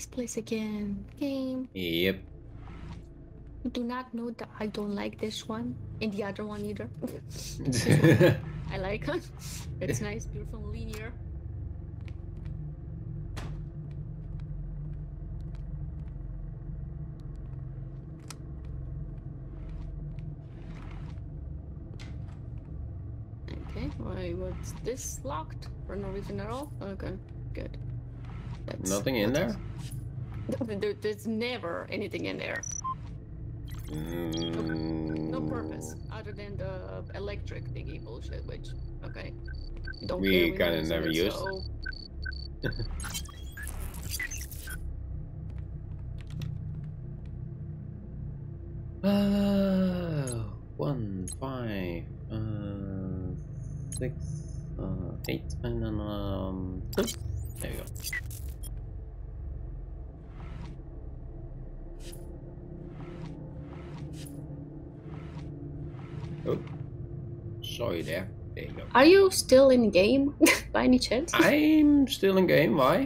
this place again. Game. Yep. You do not know that I don't like this one and the other one either. This one I like. It's nice, beautiful, linear. Okay, why was this locked for no reason at all? Okay, good. That's Nothing in there? There's never anything in there. No purpose other than the electric thingy bullshit, which, okay. We don't care. We kind of never used. So... One, 5, 6, 8, and then 2. There you go. Oh, sorry there. There you go. Are you still in game by any chance? I'm still in game. Why?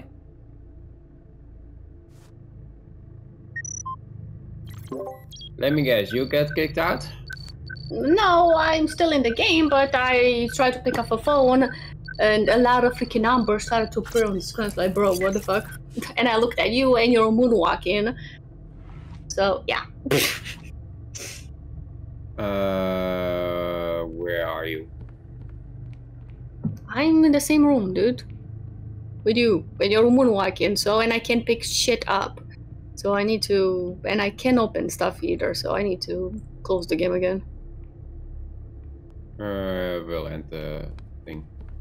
Let me guess. You get kicked out? No, I'm still in the game, but I tried to pick up a phone, and a lot of freaking numbers started to appear on the screen. Like, bro, what the fuck? And I looked at you, and you're moonwalking. So yeah. Where are you? I'm in the same room, dude. With you. When you're moonwalking, so, and I can't pick shit up. So I need to, and I can't open stuff either, so I need to close the game again. We'll end the thing.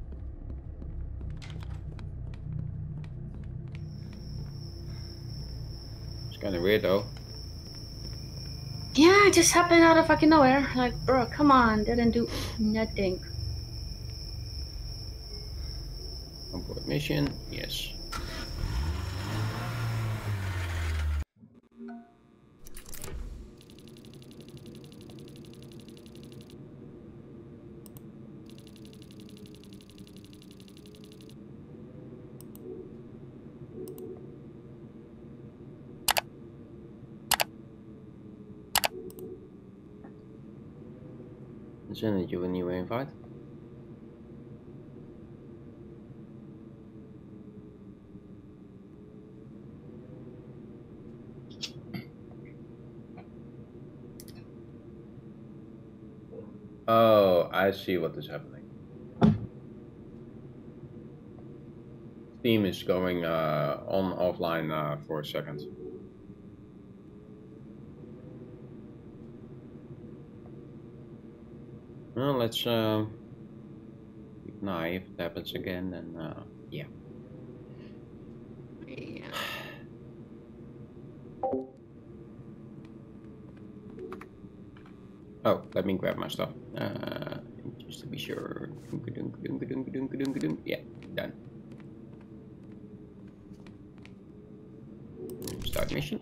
It's kind of weird though. Yeah, it just happened out of fucking nowhere. Like, bro, come on, didn't do nothing. Onboard mission, yes. Send you a new invite. Oh, I see what is happening. Steam is going on offline for a second. Well, let's keep an eye. If it happens again, then yeah. Yeah. Oh, let me grab my stuff. Just to be sure. Yeah, done. Start mission.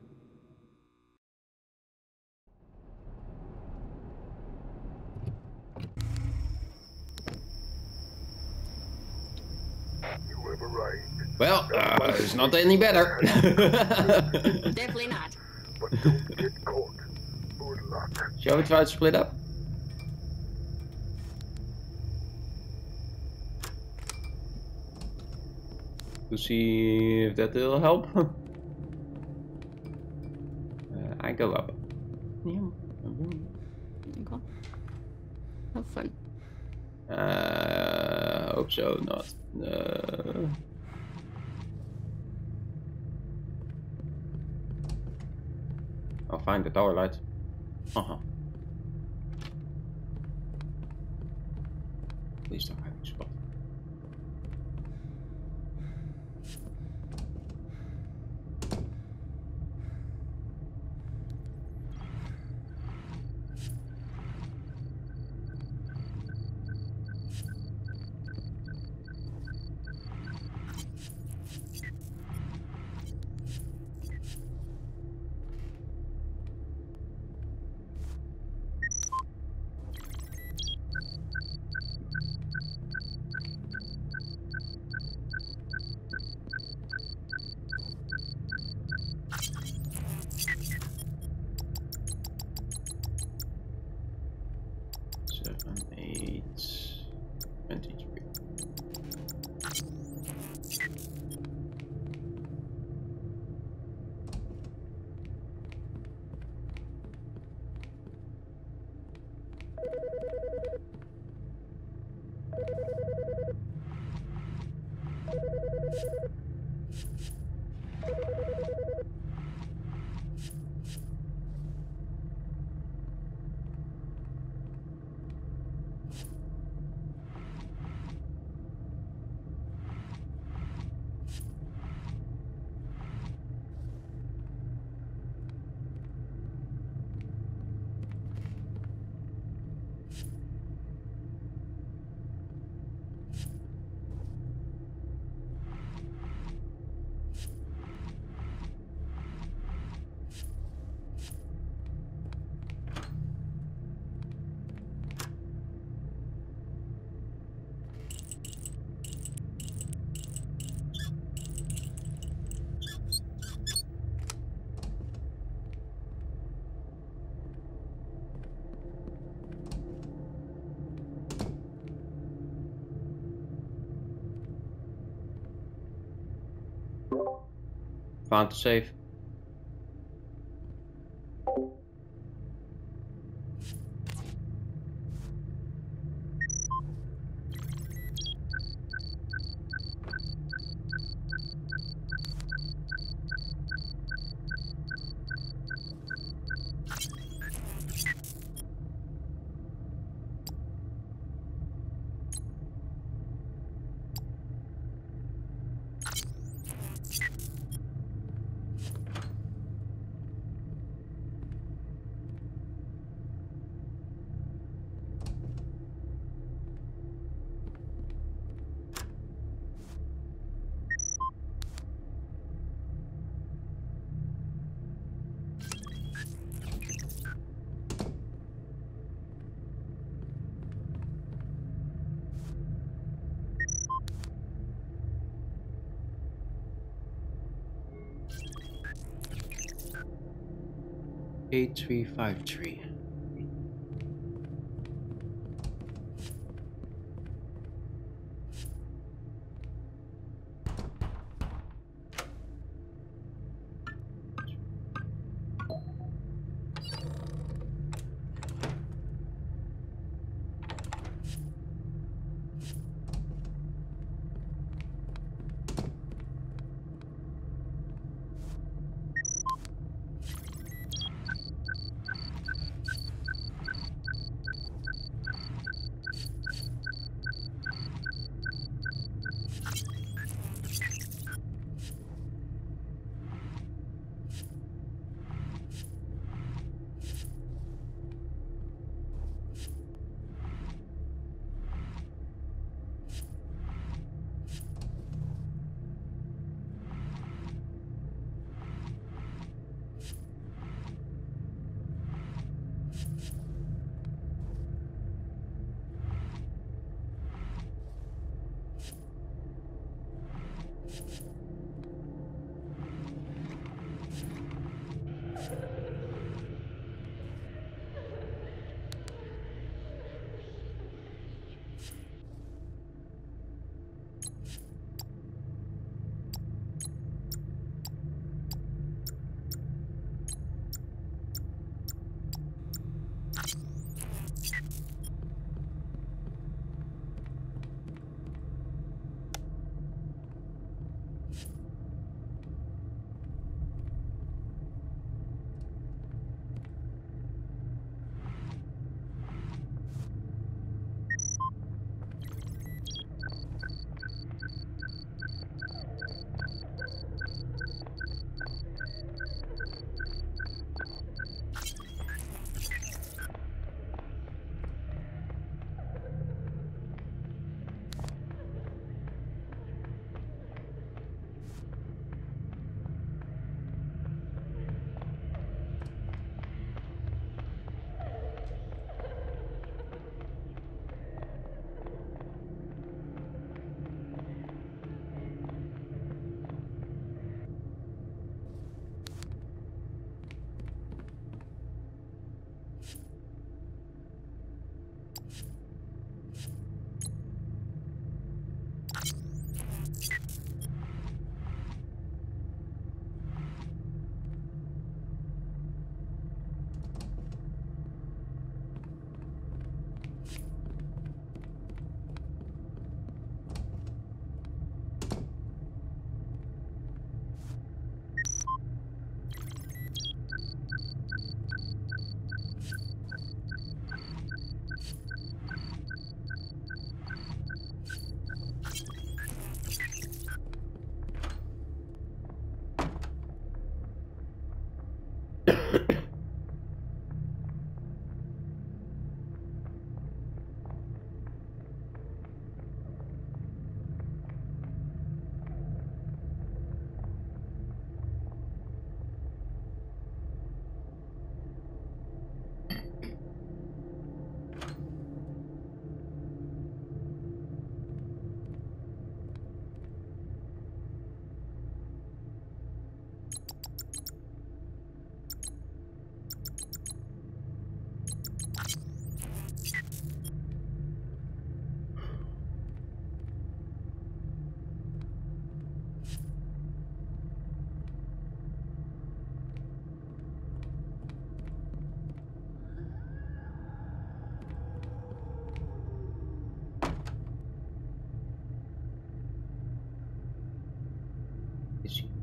Well, it's not any better. Definitely not. But don't get caught. Good luck. Shall we try to split up? To see if that will help. I go up. Yeah. Okay. Have fun. Hope so. Not. I'll find the tower light. Please don't have a spot. Found the safe. A353.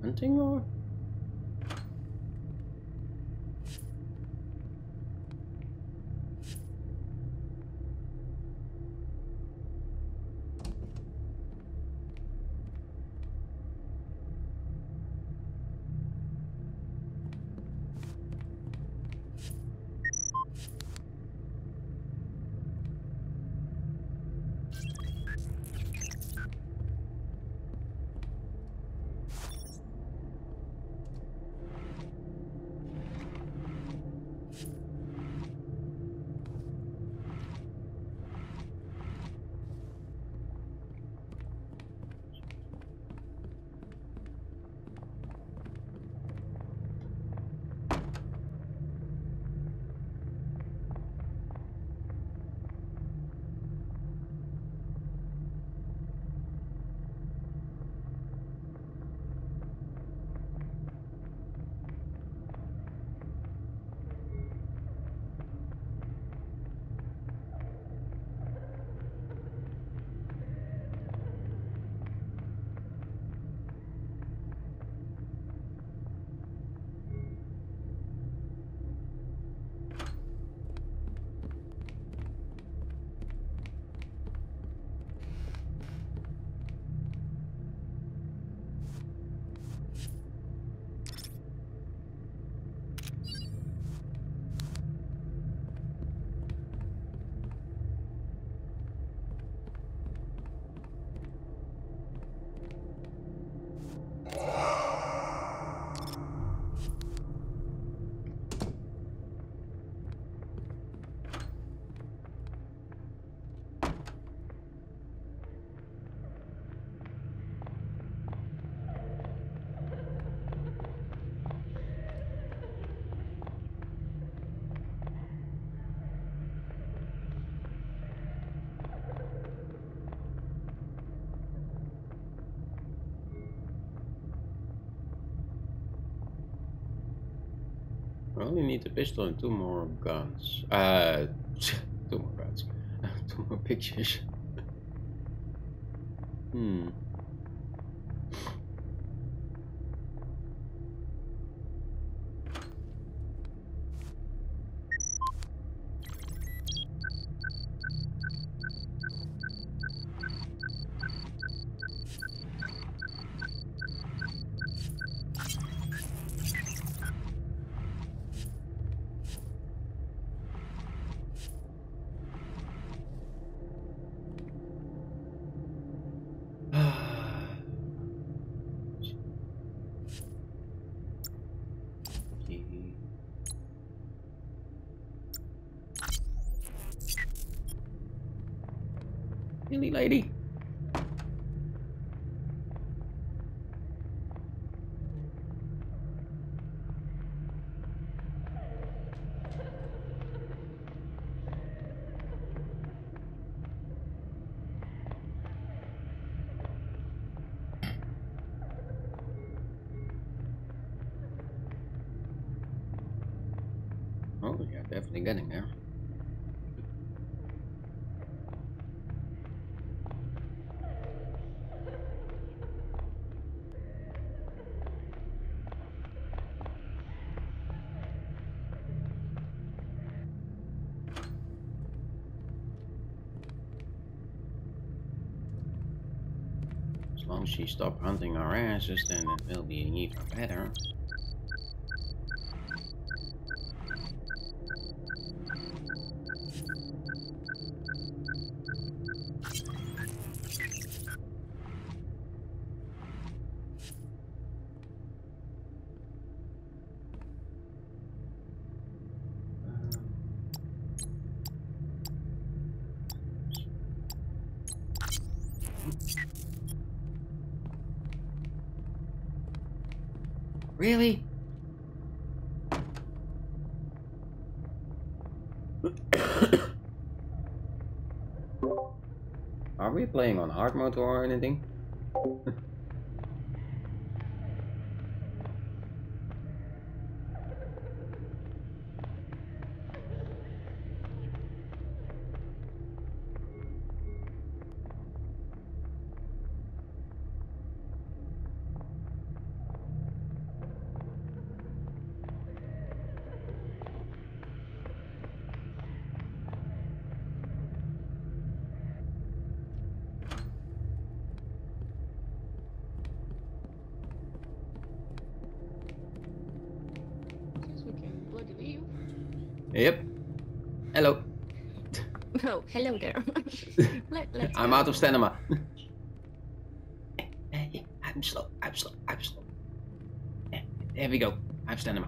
Hunting or? I only need a pistol and 2 more guns. 2 more guns. 2 more pictures. Hmm. Really, lady? Oh, yeah, definitely getting there. As long as she stops hunting our asses, then it will be even better. Really? Are we playing on hard mode or anything? Yep. Hello. Oh, hello there. Let's I'm go. out of stamina. Hey, I'm slow. I'm slow. I'm slow. There we go. I'm stamina.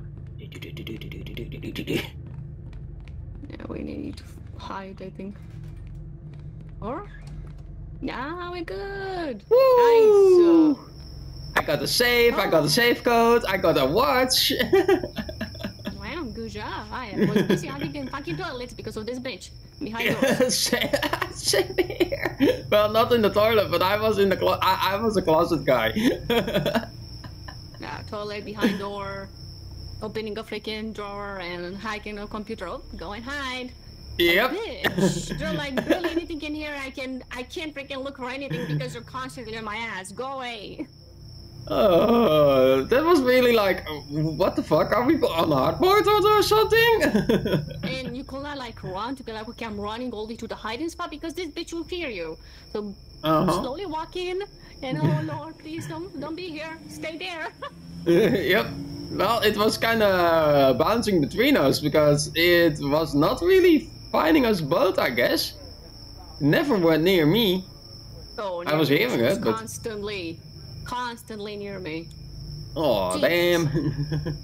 Yeah, we need to hide, I think. Or? Yeah, we're good. Woo! Nice. I got a save. I got Oh. a save code. I got a watch. Wow, good job. I was busy hiding in fucking toilets because of this bitch behind yours. Same here. Well, not in the toilet, but I was in the I was a closet guy. Yeah, toilet behind door, opening a freaking drawer and hacking a computer. Oh, go and hide. Yep. Bitch, there's like barely anything in here. I can't freaking look for anything because you're constantly on my ass. Go away. Oh, that was really like, what the fuck? Are we on hard mode or something? And you cannot like run to be like, okay, I'm running all the way to the hiding spot because this bitch will fear you. So slowly walk in and oh Lord, please don't be here. Stay there. Yep. Well, it was kind of bouncing between us because it was not really finding us both, I guess. Never went near me. Oh, I was hearing it, but constantly near me. oh, Jeez. damn.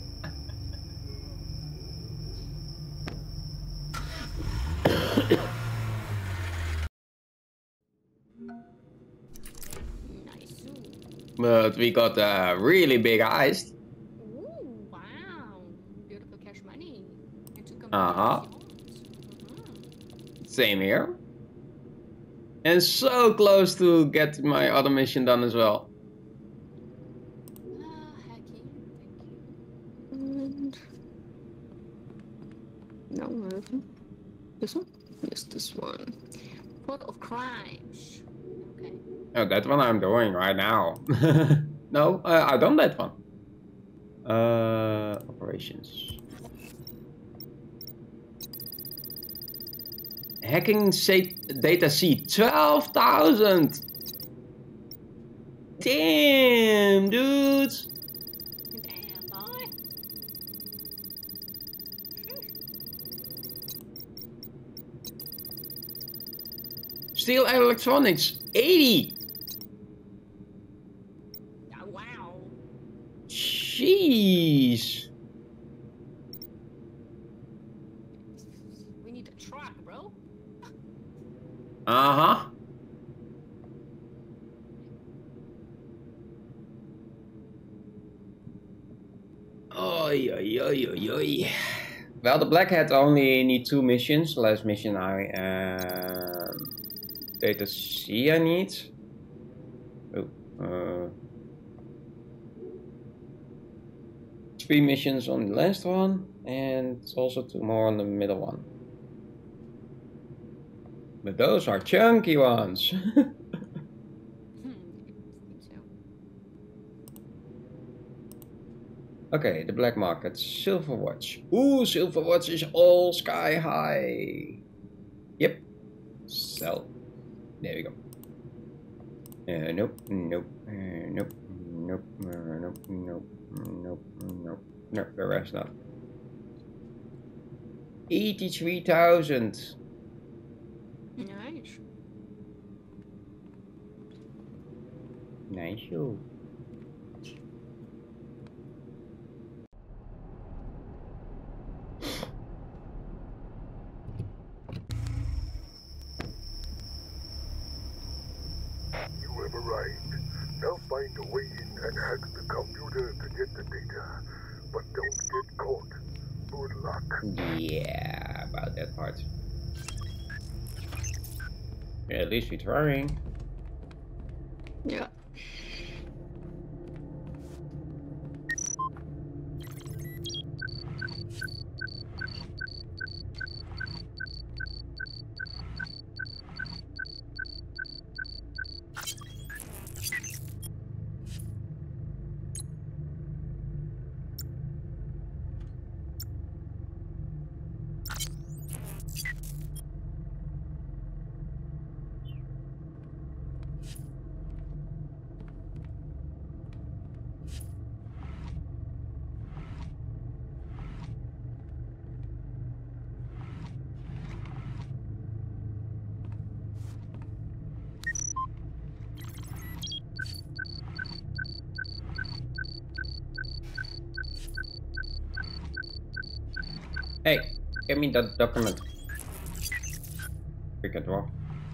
Nice. But we got a really big heist. Ooh, wow. Beautiful cash money. Uh-huh. Same here. And so close to get my other mission done as well. Hacking. Thank you. No, nothing. This one? Yes, this one. Plot of crimes. Okay. Oh, that one I'm doing right now. No, I done that one. Operations. Hacking data seed 12,000. Damn, dude. Damn, boy. Steal electronics 80. Wow. Jeez. We need a truck, bro. Uh-huh. Oy, oy, oy, oy, oy. Well, the Black Hat only need 2 missions. Last mission I data C I need. Oh, 3 missions on the last one, and also 2 more on the middle one. But those are chunky ones. Okay, the black market, silver watch. Ooh, silver watch is all sky high. Yep. Sell. There we go. Nope, nope, nope, nope, nope, nope, nope, nope. No, the rest not. 83,000. Nice. Nice, yo. You have arrived. Now find a way in and hack the computer to get the data. But don't get caught. Good luck. Yeah, about that part. Yeah, at least we're trying. Yeah. Hey, give me that document. Pick a drawer.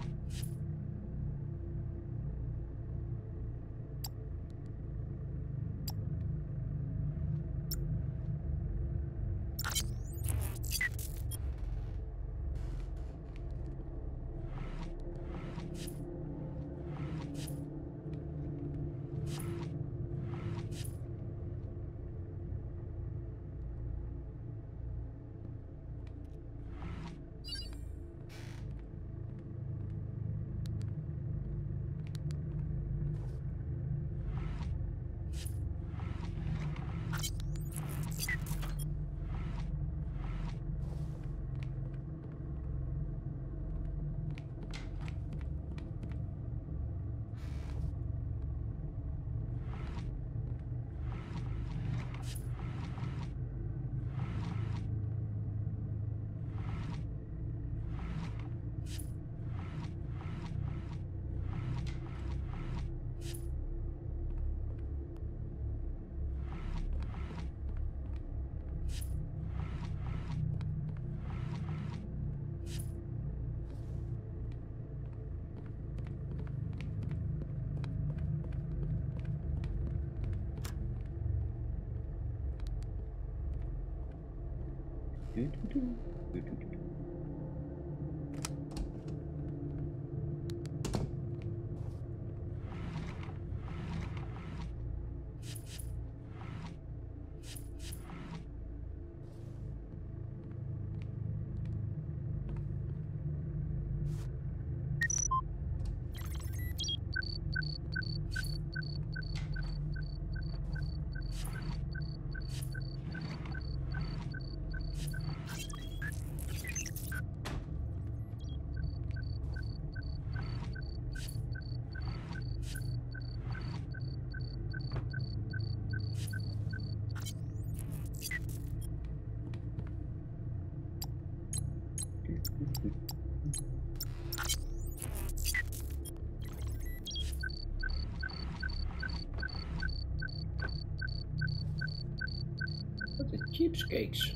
What the cheapskates.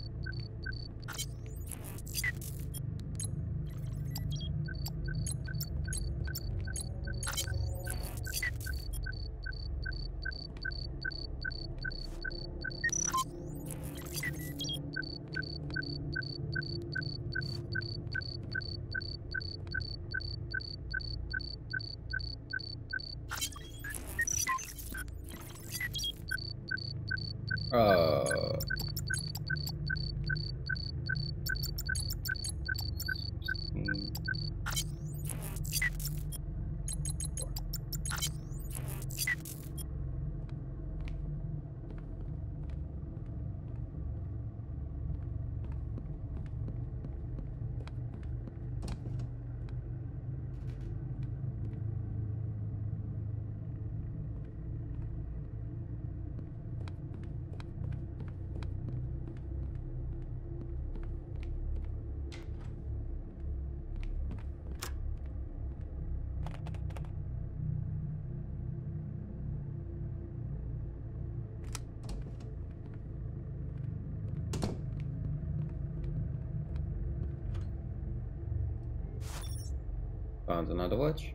Uh, found another watch.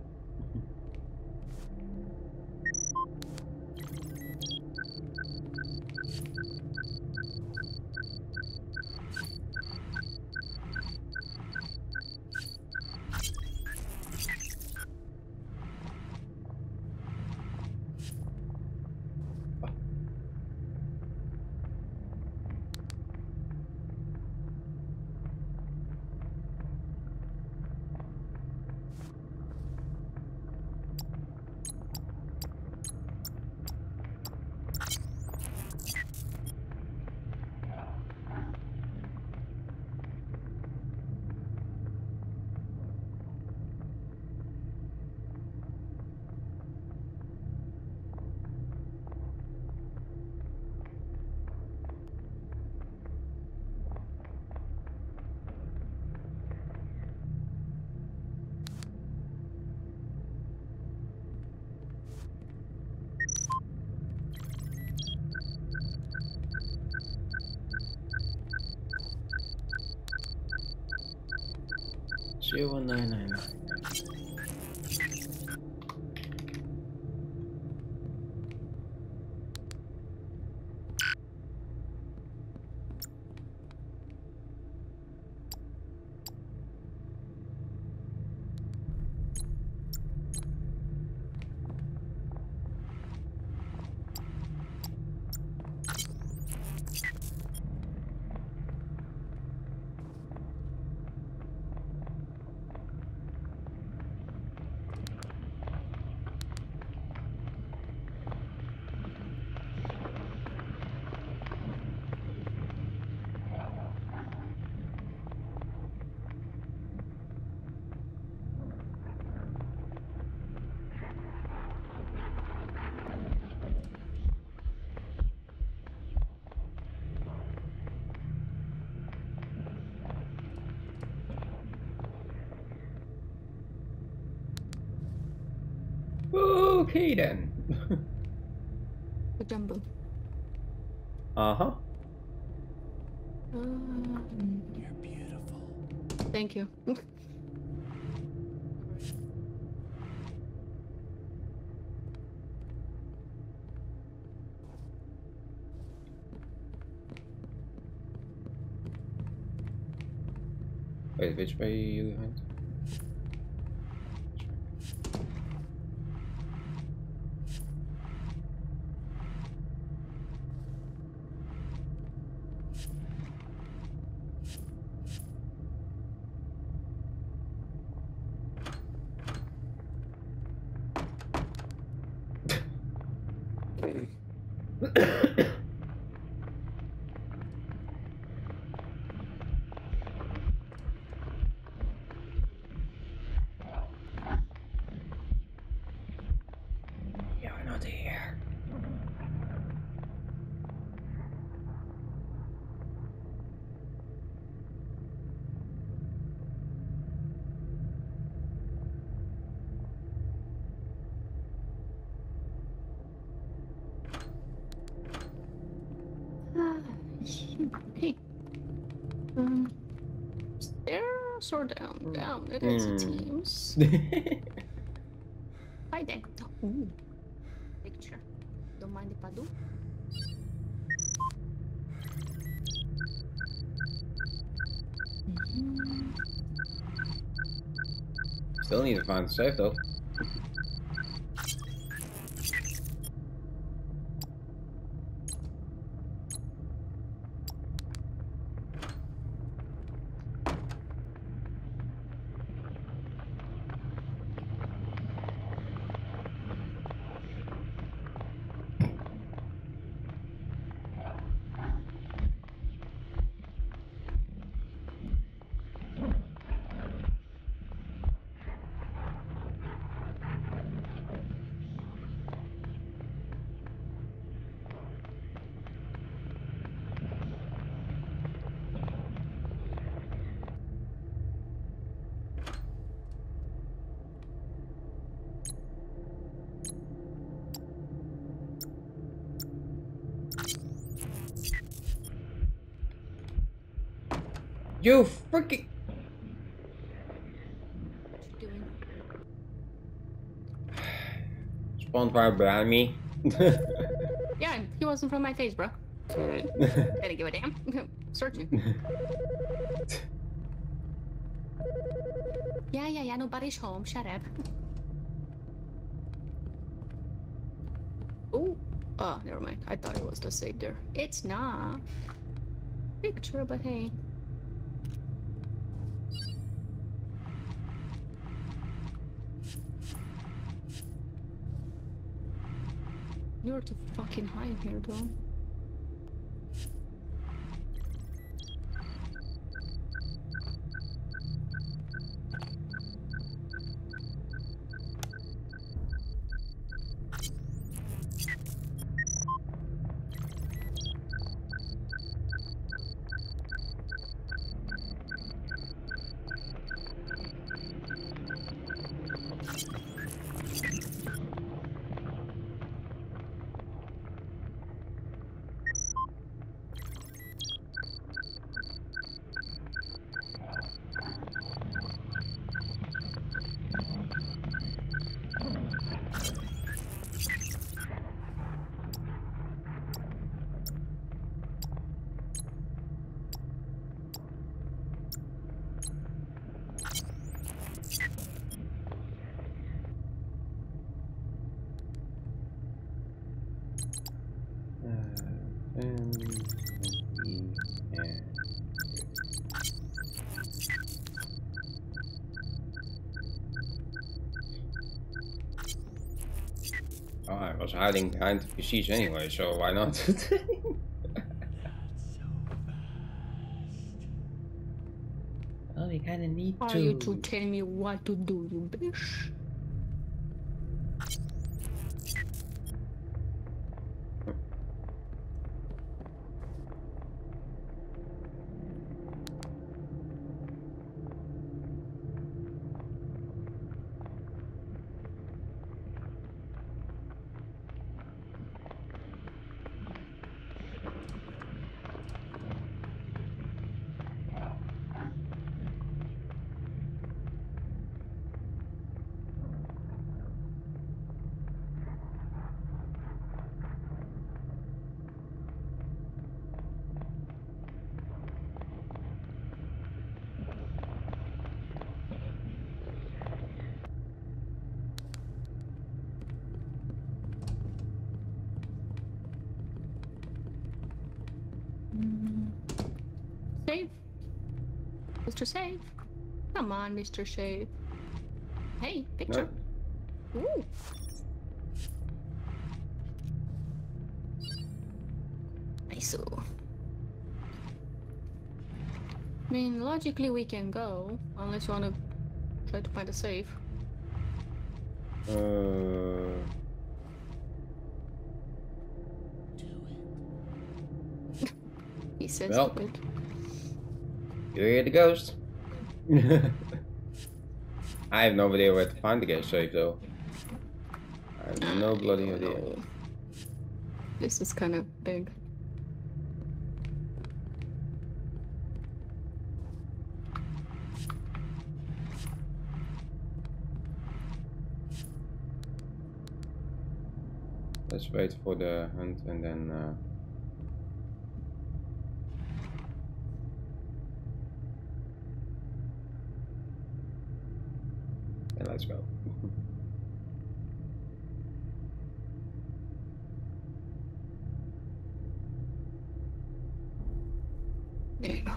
0999. Okay then. The jumbo. Uh-huh. You're beautiful. Thank you. Wait, which way you went? You're not here. Okay. Stairs or down? Down. It seems. Hi there. Ooh. Picture. Don't mind if I do. Still need to find the safe though. You freaking. What you doing? Spawned right behind me. Yeah, he wasn't from my face, bro. Didn't give a damn. Searching. Yeah, nobody's home. Shut up. Oh, never mind. I thought it was the safe there. It's not. Picture, but hey. You're too fucking high in here, though. 10, 20, and... Oh, I was hiding behind the PCs anyway, so why not? Well, we kinda need to. Are you to tell me what to do, you bitch? Save. Mr. Save. Come on, Mr. Save. Hey, picture. No. Ooh. Nice. I mean, logically we can go, unless you want to try to find a safe. He says Well. stupid. You hear the ghost? I have no idea where to find the ghost safe though. I have no bloody idea. This is kind of big. Let's wait for the hunt and then and let's go. There you go.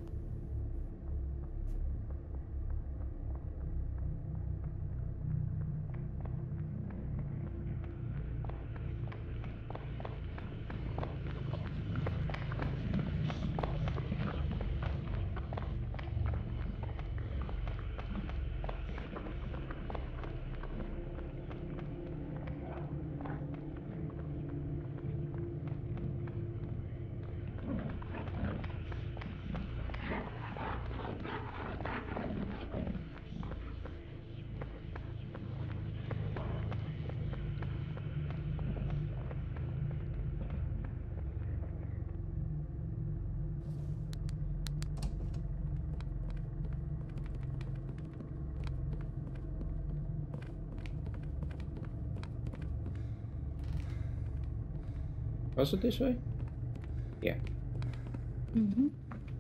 Was it this way? Yeah. Mm-hmm.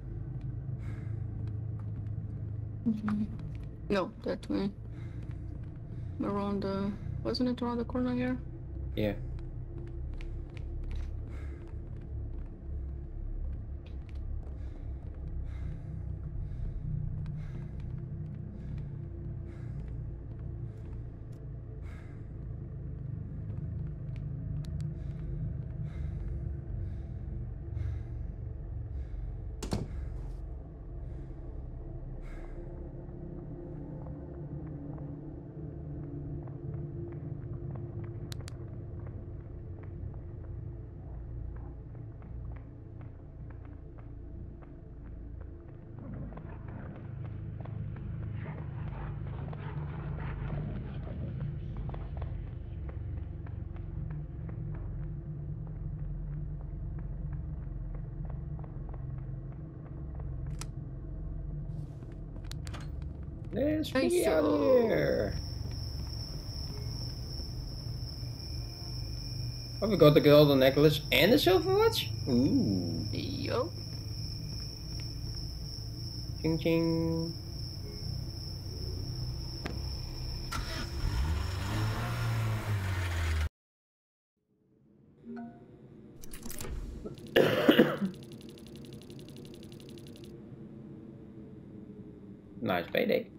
Mm-hmm. No, that way. Around the... Wasn't it around the corner here? Yeah. Let's be out of here. Oh, we got the golden necklace and the silver watch? Ooh. Yo. Ching ching. Nice payday.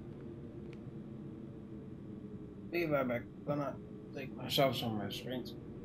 Be right back. Gonna take myself some restraints.